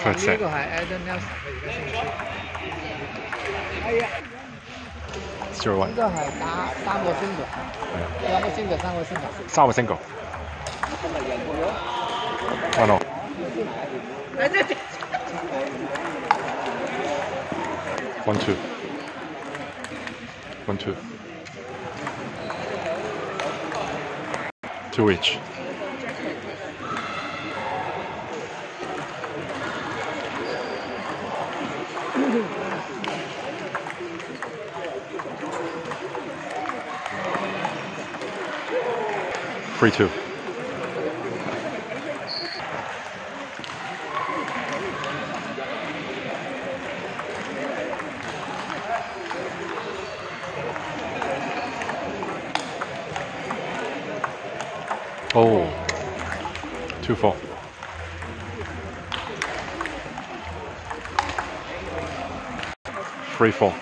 呢個係 Adam Nelson 嘅而家勝出。係啊。 0-1。 應該係打3個 single，兩個 single，3個 single。 3個 single。1-0。1-2。1-2. 2 each. Free 2. Oh, 2-4. Free 4.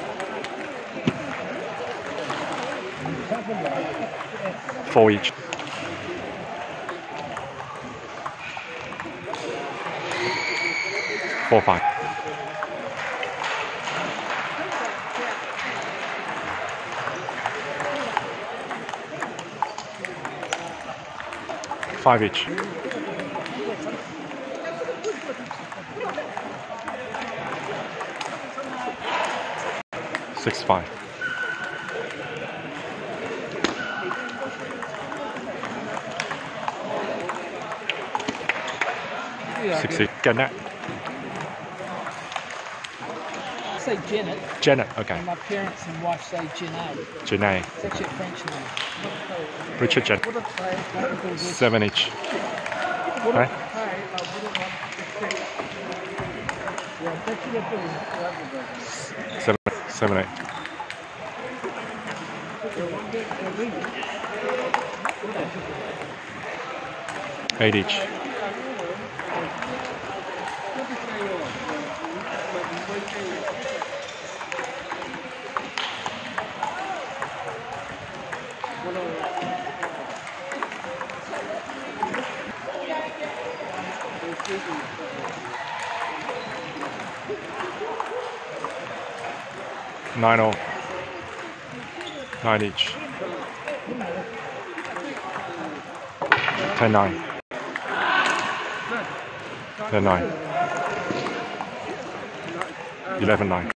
Four each. Four 5. Five each. 6-5. 6 each. Janet. Say Janet. Janet, okay. And my parents and wife say Janae. Janae. It's actually a French name. Richard Janet. 7 each. Right? 7, 8. 8 each. Nine all. 9 each. 10-9. 10-9. 11-9.